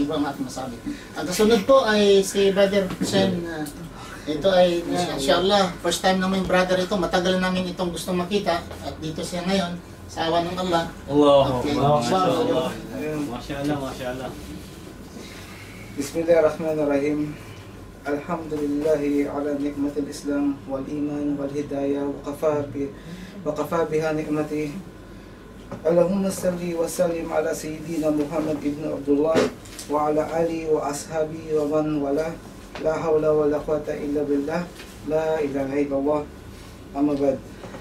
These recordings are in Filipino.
Yun po ang aking masabi. At kasunod po ay si Brother Hussain. Ito ay inshallah first time namin brother ito. Matagal namin itong gustong makita at dito siya ngayon sa awa ng Allah. Okay. Mashallah. Mashallah, mashallah. Bismillahirrahmanirrahim. Alhamdulillahi ala nikmatil Islam wal iman wal hidayah wa qafa biha nikmati. Allahumma salli wa sallim ala sayyidina Muhammad ibn Abdullah wa ala ali wa ashabi wa man wala. La hawla wa la quwata illa billah. La ilaha illallah. Amma ba'd.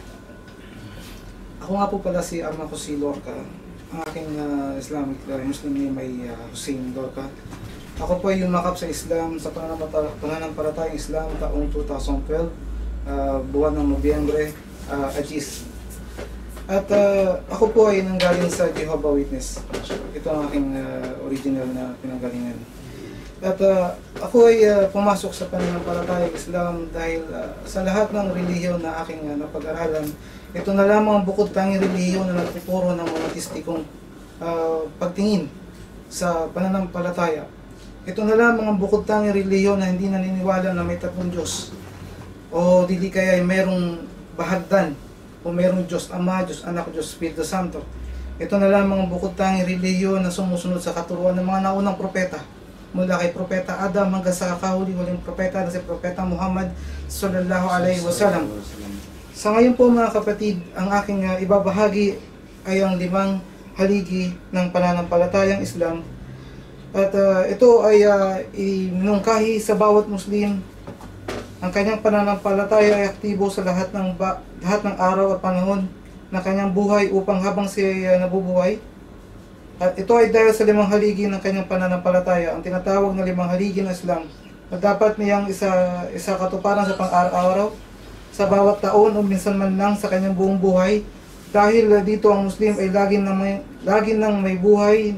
Ako nga po pala si AlMahmoud si Lorca. Ang aking Islamic Muslim name ay Hussain Lorca. Ako po ay yumakap sa Islam sa pananampalatayang Islam taong 2012, buwan ng Nobyembre, Ajis. At ako po ay nanggaling sa Jehovah Witness. Ito ang aking original na pinanggalingan. At ako ay pumasok sa pananampalatayang Islam dahil sa lahat ng relihiyon na aking napag-aralan, ito na lamang bukod tanging relihiyon na nagtuturo ng monotistikong pagtingin sa pananampalataya. Ito na lamang ang bukod tanging relihiyon na hindi naniniwala na may tatlong Diyos o dili kaya ay merong bahagdan o merong Diyos Ama, Diyos Anak, Diyos Espiritu Santo. Ito na lamang ang bukod tanging relihiyon na sumusunod sa katuruan ng mga naunang propeta mula kay Propeta Adam hanggang sa kakahuli-huling propeta na si Propeta Muhammad sallallahu alaihi wasallam. Sa ngayon po mga kapatid, ang aking ibabahagi ay ang 5 haligi ng pananampalatayang Islam. At ito ay inungkahi sa bawat Muslim. Ang kanyang pananampalataya ay aktibo sa lahat ng araw at panahon ng kanyang buhay upang habang siya nabubuhay. At ito ay dahil sa 5 haligi ng kanyang pananampalataya, ang tinatawag na 5 haligi ng Islam, na dapat niyang isa katuparan sa pang-araw-araw, sa bawat taon o minsan man lang sa kanyang buong buhay. Dahil dito ang Muslim ay lagi nang may buhay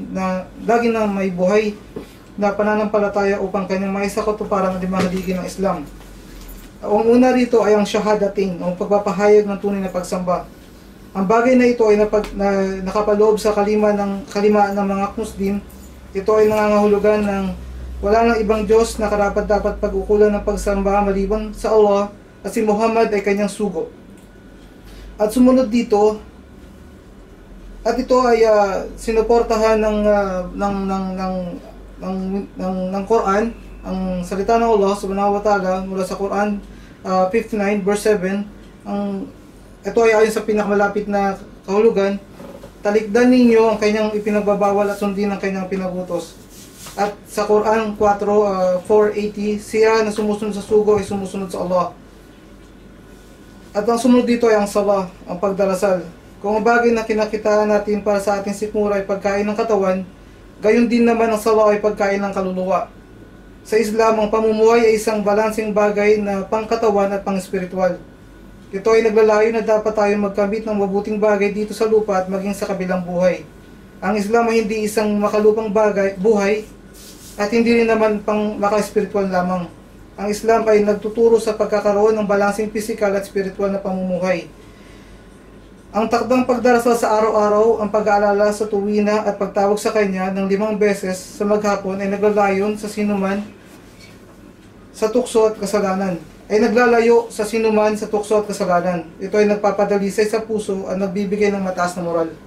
na pananampalataya upang kanyang maisakatuparan ang 5 haligi ng Islam. Ang una rito ay ang shahadatin, ang pagpapahayag ng tunay na pagsamba. Ang bagay na ito ay nakapaloob sa kalimaan ng mga Muslim. Ito ay nangangahulugan ng wala nang ibang Diyos na karapat-dapat pag-ukulan ng pagsamba maliban sa Allah at si Muhammad ay kanyang sugo. At sumunod dito, at ito ay sinuportahan ng Quran, ang salita ng Allah subhanahu wa ta'ala mula sa Quran 59 verse 7. Ito ay ayon sa pinakamalapit na kahulugan, talikdan ninyo ang kanyang ipinagbabawal at sundin ang kanyang pinagutos. At sa Quran 4:80, siya na sumusunod sa sugo ay sumusunod sa Allah. At ang sumunod dito ay ang salah, ang pagdarasal. Kung ang bagay na kinakitaan natin para sa ating sikmura ay pagkain ng katawan, gayon din naman ang salah ay pagkain ng kaluluwa. Sa Islam, ang pamumuhay ay isang balansing bagay na pangkatawan at pang-espiritual. Ito ay naglalayo na dapat tayo magkamit ng mabuting bagay dito sa lupa at maging sa kabilang buhay. Ang Islam ay hindi isang makalupang buhay at hindi rin naman pang maka-espiritual lamang. Ang Islam ay nagtuturo sa pagkakaroon ng balansing pisikal at spiritual na pamumuhay. Ang takdang pagdarasal sa araw-araw, ang pag-aalala sa tuwina at pagtawag sa Kanya ng 5 beses sa maghapon ay naglalayon sa sinuman sa tukso at kasalanan. Ito ay nagpapadalisay sa puso at nagbibigay ng mataas na moral.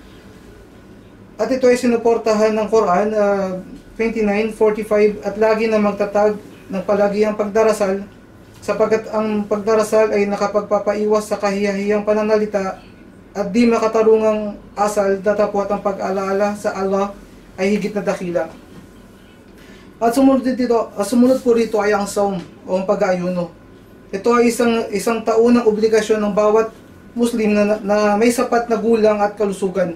At ito ay sinuportahan ng Quran 29:45 at lagi na magtatag ng palagiang pagdarasal, sapagkat ang pagdarasal ay nakapagpapaiwas sa kahiyahiyang pananalita at di makatarungang asal, datapwat ang pag-alaala sa Allah ay higit na dakila. At sumunod po rito ay ang saum o ang pag-aayuno. Ito ay isang taunang obligasyon ng bawat Muslim na may sapat na gulang at kalusugan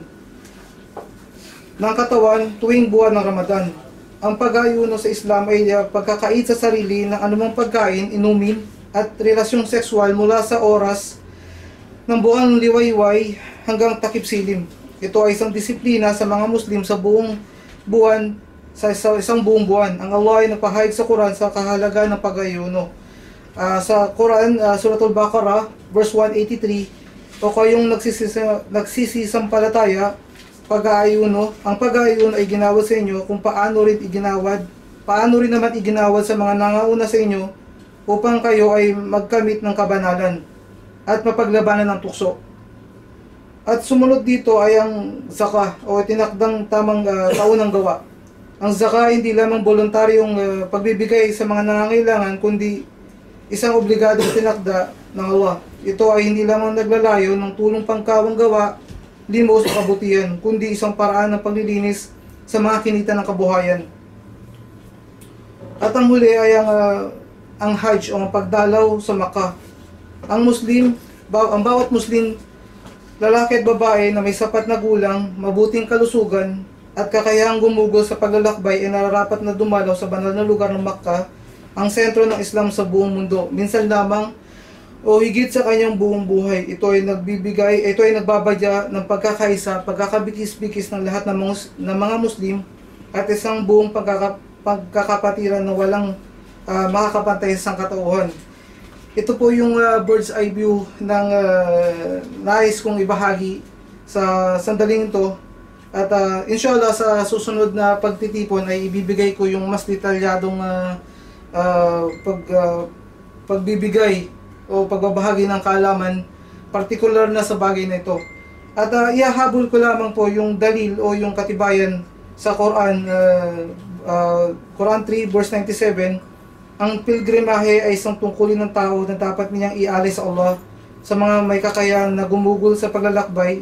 ng katawan tuwing buwan ng Ramadan. Ang pag-aayuno sa Islam ay pagkakait sa sarili ng anumang pagkain, inumin at relasyong sexual mula sa oras ng buwang liwayway hanggang takip silim. Ito ay isang disiplina sa mga Muslim sa buong buwan, sa isang buong buwan. Ang Allah ay nagpahayag sa Quran sa kahalagahan ng pag-aayuno. Sa Quran, Suratul Baqarah, verse 183, o kayong nagsisisampalataya, pag-aayuno. Ang pag-aayuno ay ginawad sa inyo kung paano rin naman iginawad sa mga nangauna sa inyo upang kayo ay magkamit ng kabanalan at mapaglabanan ng tukso. At sumunod dito ay ang zaka o tinakdang tamang taunang gawa. Ang zaka hindi lamang voluntaryong pagbibigay sa mga nangangailangan, kundi isang obligadong tinakda ng Allah. Ito ay hindi lamang naglalayo ng tulong pangkawang gawa, limos o kabutihan, kundi isang paraan ng paglilinis sa mga kinita ng kabuhayan. At ang huli ay ang Hajj o ang pagdalaw sa Makkah. Ang bawat Muslim, lalaki at babae na may sapat na gulang, mabuting kalusugan, at kakayahang gumugol sa paglalakbay ay nararapat na dumalaw sa banal na lugar ng Makkah, ang sentro ng Islam sa buong mundo. Minsan lamang o higit sa kanyang buong buhay. Ito ay nagbabadya ng pagkakaisa, pagkakabikis-bikis ng lahat ng mga Muslim at isang buong pagkakapatiran na walang makakapantay sa sangkatauhan. Ito po yung bird's eye view ng nais kong ibahagi sa sandaling ito. At inshallah sa susunod na pagtitipon ay ibibigay ko yung mas detalyadong pagbibigay o pagbabahagi ng kaalaman partikular na sa bagay na ito. At ihahabol ko lamang po yung dalil o yung katibayan sa Quran, Quran 3 verse 97. Ang pilgrimahe ay isang tungkulin ng tao na dapat niyang ialay sa Allah sa mga may kakayahan na gumugol sa paglalakbay.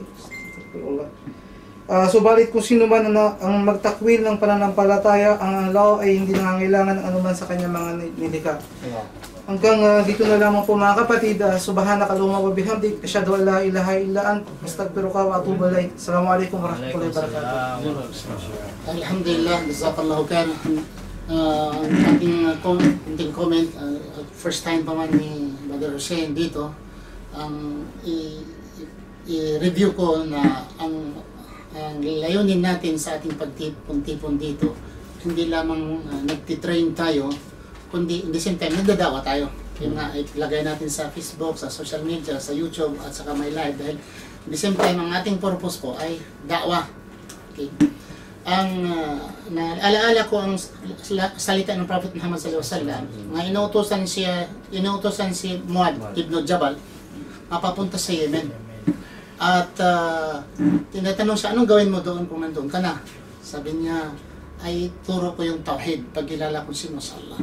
Subalit kung sino man ang magtakwil ng pananampalataya, ang Allah ay hindi nangangailangan ng anuman sa kanyang mga nilikha. Hanggang dito na lamang po mga kapatid. Subhanaka Allahumma wa bihamdik, asyhadu an la ilaha illa anta, astaghfiruka wa atubu ilaik. Assalamualaikum warahmatullahi wabarakatuh. Alhamdulillah, jazakallahu khairan. Ang ating comment, first time pa man ni Brother Hussain dito, i-review ko na ang layunin natin sa ating pagtipon dito, hindi lamang nagtitrain tayo, kundi in the same time nagdadawa tayo. Yung nga ilagay natin sa Facebook, sa social media, sa YouTube at saka may live, dahil in the same time ang ating purpose po ay da'wah. Okay. Ang alaala ko ang salita ng Prophet Muhammad sallallahu alaihi wasallam na inuutosan si Muad ibn Jabal mapapunta sa Yemen. At tinatanong siya, anong gawin mo doon kung nandun ka na? Sabi niya, ay turo ko yung tawhid, pagkilala ko sino sa Allah.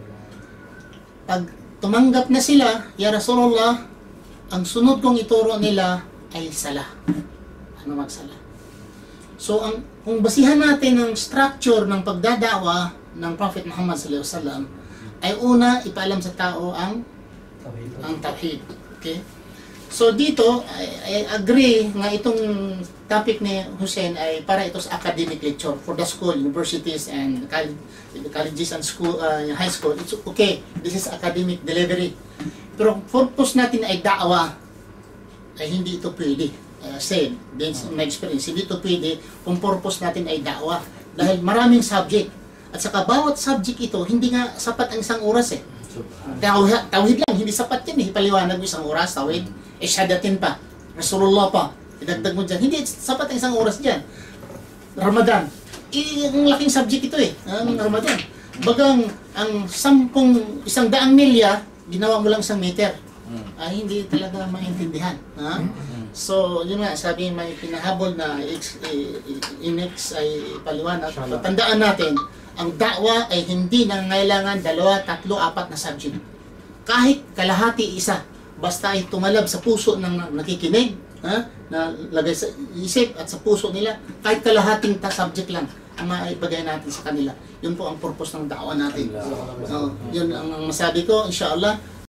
Pag tumanggap na sila, ya Rasulullah, ang sunod kong ituro nila ay sala. Ano magsala? So, kung basihan natin ang structure ng pagdadawa ng Prophet Muhammad sallallahu alaihi wasallam, ay una, ipaalam sa tao ang tawhid. Okay? So dito, I agree nga itong topic ni Hussain ay para ito sa academic lecture for the school, universities and colleges and school, high school. It's okay. This is academic delivery. Pero purpose natin ay da'wa, ay hindi ito pwede. Said, based on my experience, hindi ito pwede kung purpose natin ay da'wa. Dahil maraming subject. At saka bawat subject ito, hindi nga sapat ang isang oras eh. Tawhid lang, hindi sapat yan eh. Ipaliwanag mo isang oras, tawhid. Syahadatin pa, Rasulullah pa, idagdag mo dyan. Hindi sapat ang isang oras dyan. Ramadan, ang laking subject ito eh, ang Ramadan. Bagang ang 100 milya, ginawa mo lang 1 meter. Ay, hindi talaga maintindihan. So, yun nga, sabi may pinahabol na inex ay paliwanag. Tandaan natin, ang da'wa ay hindi nangangailangan 2, 3, 4 na subject. Kahit kalahati isa, basta ay tumalab sa puso ng nakikinig, na lagay sa isip at sa puso nila, kahit kalahating subject lang ang maibagay natin sa kanila. Yun po ang purpose ng da'wa natin. Yun ang masabi ko, inshallah.